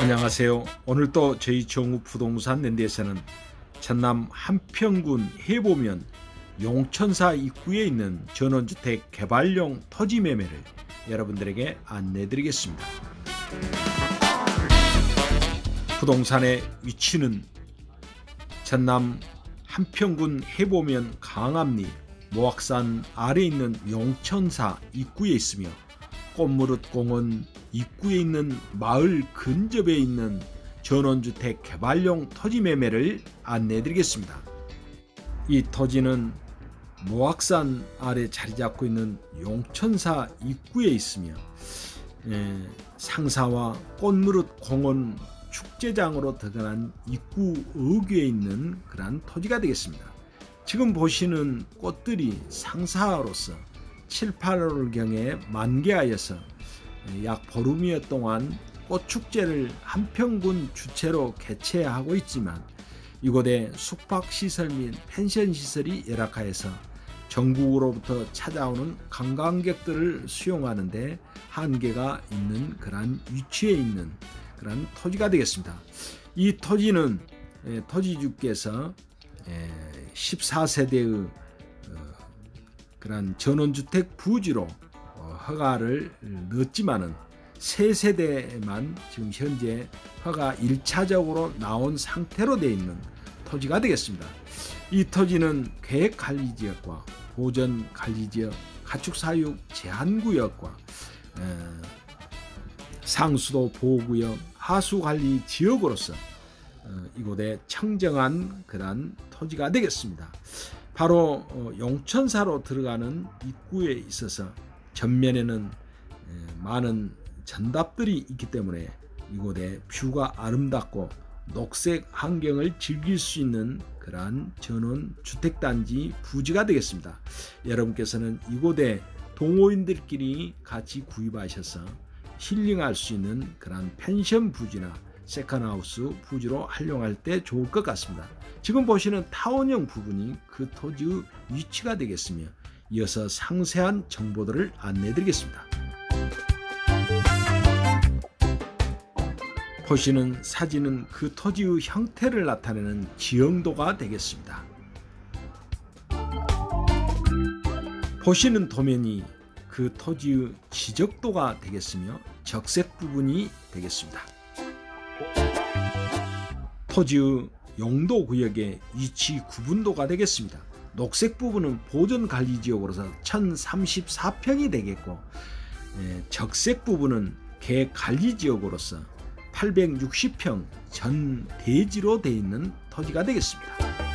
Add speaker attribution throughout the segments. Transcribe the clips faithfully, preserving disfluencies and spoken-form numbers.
Speaker 1: 안녕하세요. 오늘 또 저희 정우 부동산 랜드에서는 전남 한평군 해보면 용천사 입구에 있는 전원주택 개발용 토지 매매를 여러분들에게 안내해 드리겠습니다. 부동산의 위치는 전남 한평군 해보면 강암리 모악산 아래에 있는 용천사 입구에 있으며 꽃무릇 공원 입구에 있는 마을 근접에 있는 전원주택 개발용 토지 매매를 안내해 드리겠습니다. 이 토지는 모악산 아래 자리 잡고 있는 용천사 입구에 있으며 예, 상사와 꽃무릇 공원 축제장으로 들어간 입구 어귀에 있는 그러한 토지가 되겠습니다. 지금 보시는 꽃들이 상사로서 칠, 팔월경에 만개하여서 약 보름여 동안 꽃축제를 한평군 주최로 개최하고 있지만 이곳에 숙박시설 및 펜션시설이 열악하여서 전국으로부터 찾아오는 관광객들을 수용하는 데 한계가 있는 그러한 위치에 있는 그러한 토지가 되겠습니다. 이 토지는 토지주께서 십사 세대의 그런 전원주택 부지로 허가를 넣었지만은 세 세대만 지금 현재 허가 일 차적으로 나온 상태로 되어 있는 토지가 되겠습니다. 이 토지는 계획관리지역과 보전관리지역, 가축사육 제한구역과 상수도 보호구역, 하수관리지역으로서 이곳에 청정한 그런 토지가 되겠습니다. 바로 용천사로 들어가는 입구에 있어서 전면에는 많은 전답들이 있기 때문에 이곳에 뷰가 아름답고 녹색 환경을 즐길 수 있는 그러한 전원 주택단지 부지가 되겠습니다. 여러분께서는 이곳에 동호인들끼리 같이 구입하셔서 힐링할 수 있는 그러한 펜션 부지나 세컨하우스 부지로 활용할 때 좋을 것 같습니다. 지금 보시는 타원형 부분이 그 토지의 위치가 되겠으며 이어서 상세한 정보들을 안내해 드리겠습니다. 보시는 사진은 그 토지의 형태를 나타내는 지형도가 되겠습니다. 보시는 도면이 그 토지의 지적도가 되겠으며 적색 부분이 되겠습니다. 토지의 용도구역의 위치 구분도가 되겠습니다. 녹색 부분은 보전관리지역으로서 천삼십사 평이 되겠고 적색 부분은 계획관리지역으로서 팔백육십 평 전 대지로 되어 있는 토지가 되겠습니다.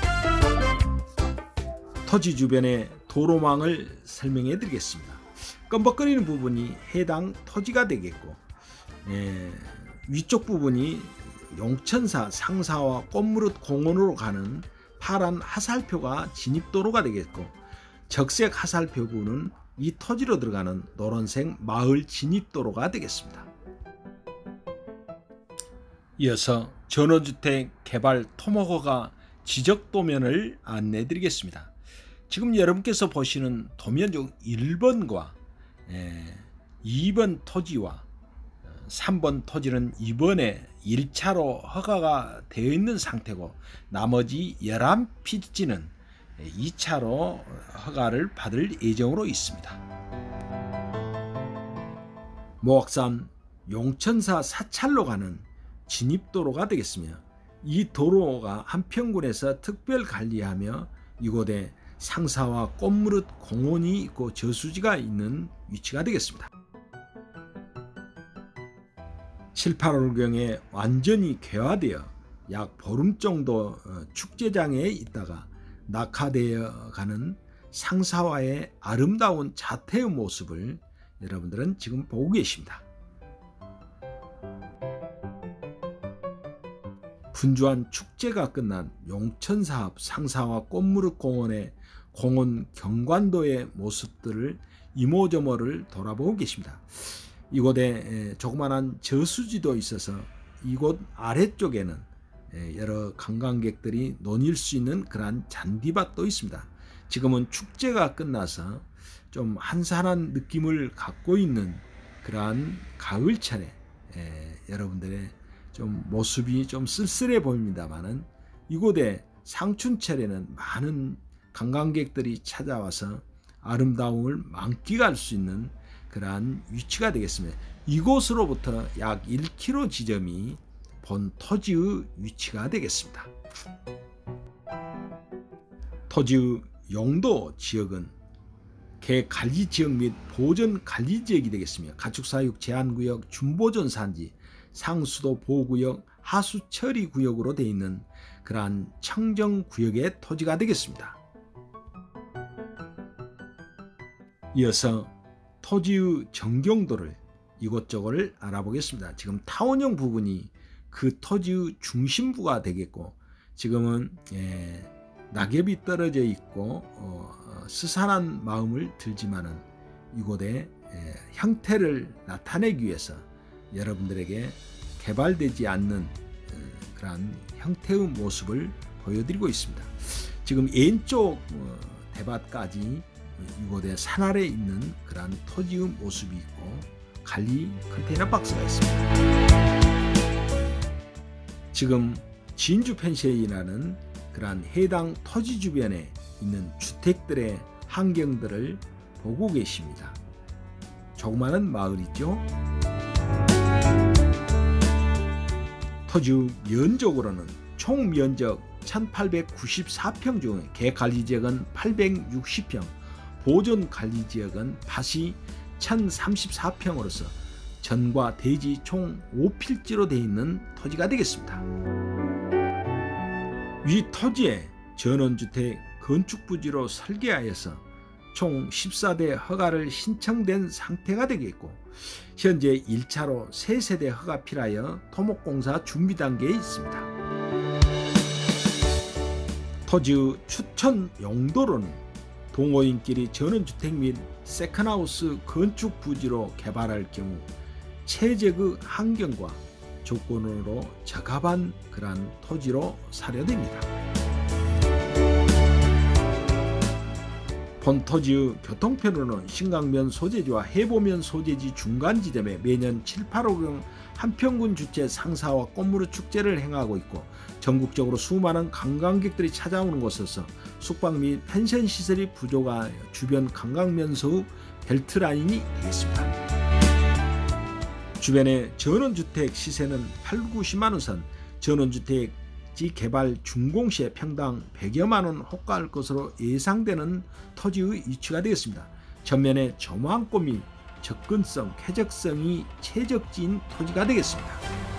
Speaker 1: 토지 주변의 도로망을 설명해 드리겠습니다. 껌벅거리는 부분이 해당 토지가 되겠고 예, 위쪽 부분이 용천사 상사와 꽃무릇 공원으로 가는 파란 하살표가 진입도로가 되겠고 적색 하살표구는 이 토지로 들어가는 노란색 마을 진입도로가 되겠습니다. 이어서 전원주택 개발 토목허가 지적도면을 안내해 드리겠습니다. 지금 여러분께서 보시는 도면 중 일 번과 이 번 토지와 삼 번 토지는 이번에 일 차로 허가가 되어 있는 상태고 나머지 열한 피지는 이 차로 허가를 받을 예정으로 있습니다. 모악산 용천사 사찰로 가는 진입도로가 되겠으며 이 도로가 한평군에서 특별 관리하며 이곳에 상사와 꽃무릇 공원이 있고 저수지가 있는 위치가 되겠습니다. 칠, 팔월경에 완전히 개화되어 약 보름 정도 축제장에 있다가 낙하되어 가는 상사와의 아름다운 자태의 모습을 여러분들은 지금 보고 계십니다. 분주한 축제가 끝난 용천사 앞 상사와 꽃무릇 공원의 공원 경관도의 모습들을 이모저모를 돌아보고 계십니다. 이곳에 조그마한 저수지도 있어서 이곳 아래쪽에는 여러 관광객들이 논일 수 있는 그러한 잔디밭도 있습니다. 지금은 축제가 끝나서 좀 한산한 느낌을 갖고 있는 그러한 가을철에 여러분들의 좀 모습이 좀 쓸쓸해 보입니다만은 이곳에 상춘철에는 많은 관광객들이 찾아와서 아름다움을 만끽할 수 있는 그러한 위치가 되겠습니다. 이곳으로부터 약 일 킬로미터 지점이 본 토지의 위치가 되겠습니다. 토지의 용도 지역은 개관리지역 및 보전관리지역이 되겠으며 가축사육 제한구역, 준보존산지, 상수도 보호구역, 하수처리구역으로 되어 있는 그러한 청정구역의 토지가 되겠습니다. 이어서 토지의 전경도를 이곳저곳을 알아보겠습니다. 지금 타원형 부분이 그 토지의 중심부가 되겠고, 지금은 예, 낙엽이 떨어져 있고 어, 스산한 마음을 들지만은 이곳의 예, 형태를 나타내기 위해서 여러분들에게 개발되지 않는 어, 그러한 형태의 모습을 보여드리고 있습니다. 지금 왼쪽 어, 대밭까지 이곳에 산 아래 있는 그러한 토지의 모습이 있고 관리 컨테이너 박스가 있습니다. 지금 진주 펜션이라는 그러한 해당 토지 주변에 있는 주택들의 환경들을 보고 계십니다. 조그마한 마을이죠. 토지 면적으로는 총 면적 천팔백구십사 평 중 개관리지역은 팔백육십 평, 보존관리지역은 밭이 천삼십사 평으로서 전과 대지 총 오 필지로 되어 있는 토지가 되겠습니다. 위 토지에 전원주택 건축부지로 설계하여서 총 십사 대 허가를 신청된 상태가 되겠고, 현재 일 차로 세 세대 허가 필하여 토목공사 준비 단계에 있습니다. 토지의 추천 용도로는 동호인끼리 전원주택 및 세컨하우스 건축부지로 개발할 경우 최적의 환경과 조건으로 적합한 그러한 토지로 사료됩니다. 본 토지의 교통편으로는 신강면 소재지와 해보면 소재지 중간 지점에 매년 칠, 팔억경 한평군 주체 상사와 꽃무르 축제를 행하고 있고, 전국적으로 수많은 관광객들이 찾아오는 곳에서 숙박 및 펜션 시설이 부족하여 주변 관광명소의 벨트라인이 되겠습니다. 주변의 전원주택 시세는 팔, 구십만 원 선, 전원주택지 개발 준공시에 평당 백여만 원 호가할 것으로 예상되는 토지의 위치가 되겠습니다. 전면에 조망고 및 접근성, 쾌적성이 최적지인 토지가 되겠습니다.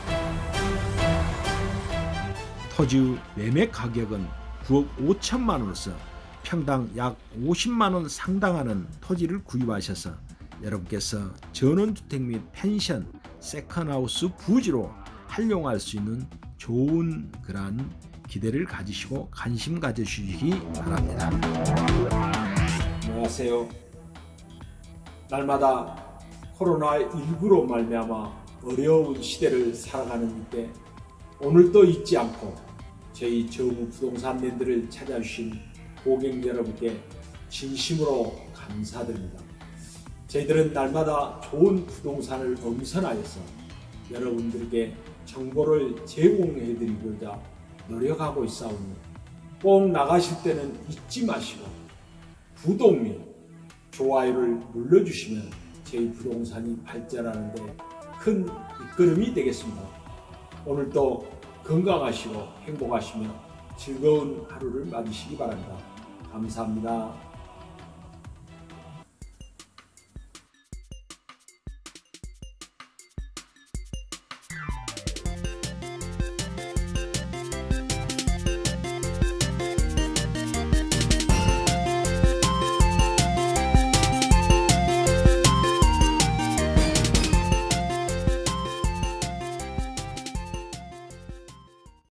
Speaker 1: 토지의 매매 가격은 구억 오천만 원으로서 평당 약 오십만 원 상당하는 토지를 구입하셔서 여러분께서 전원주택 및 펜션, 세컨하우스 부지로 활용할 수 있는 좋은 그러한 기대를 가지시고 관심 가져주시기 바랍니다.
Speaker 2: 안녕하세요. 날마다 코로나십구로 말미암아 어려운 시대를 살아가는 이때 오늘도 잊지 않고 저희 정우부동산랜드를 찾아주신 고객 여러분께 진심으로 감사드립니다. 저희들은 날마다 좋은 부동산을 엄선하여서 여러분들에게 정보를 제공해드리고자 노력하고 있사오니 꼭 나가실 때는 잊지 마시고 구독 및 좋아요를 눌러주시면 저희 부동산이 발전하는 데 큰 이끌음이 되겠습니다. 오늘도 건강하시고 행복하시며 즐거운 하루를 맞으시기 바랍니다. 감사합니다.